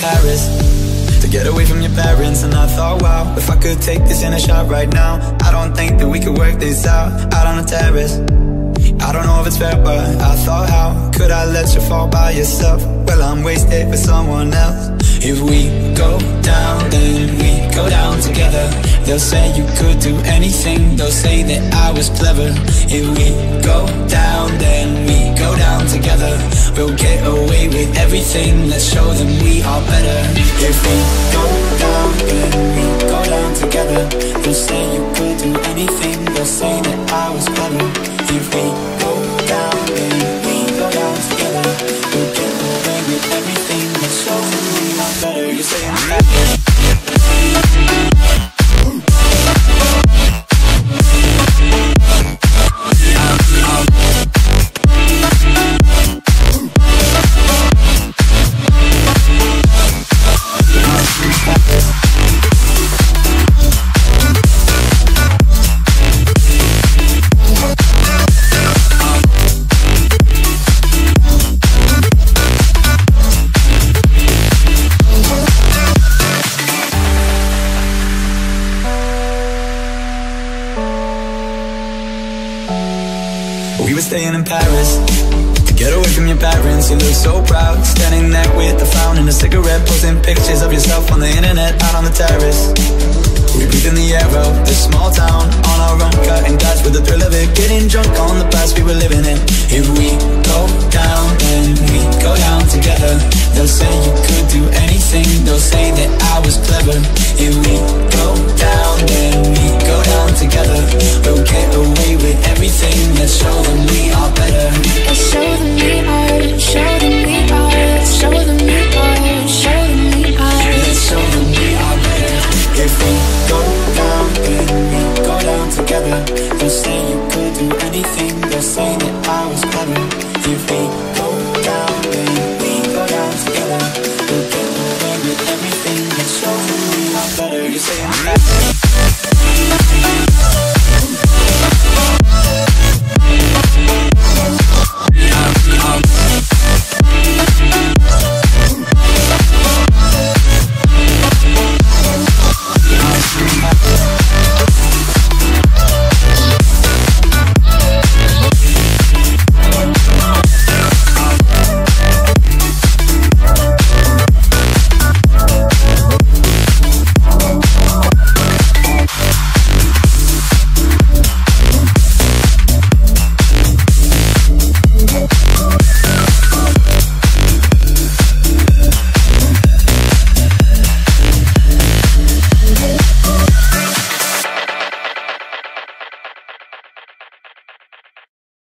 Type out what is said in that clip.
Paris to get away from your parents. And I thought, wow, if I could take this in a shot right now, I don't think that we could work this out on the terrace. I don't know if it's fair, but I thought, how could I let you fall by yourself? Well, I'm wasted for someone else. If we go down, then we go down together. They'll say you could do anything, they'll say that I was clever. If we go down, then we go down together. We'll get away with everything, let's show them we are better. If we go down, then we go down together. They'll say you could do anything, they'll say that I was clever. If we go down, then we go down together. We'll get away with everything, let's show them we are better. You're saying that. We were staying in Paris to get away from your parents. You look so proud, standing there with a frown and a cigarette, posting pictures of yourself on the internet, out on the terrace. We breathe in the air of this small town, on our own, cutting glass with the thrill of it, getting drunk on the past we were living in. If we go down, then we go down together. They'll say you could do anything, they'll say that I was clever. If we go down, then we go down together. We'll get away with everything, let's show them we are better. Let's show them we are, show them we are, show them we are, show them we are. Let's show them we are better. If we go down, then we go down together. They'll say you could do anything,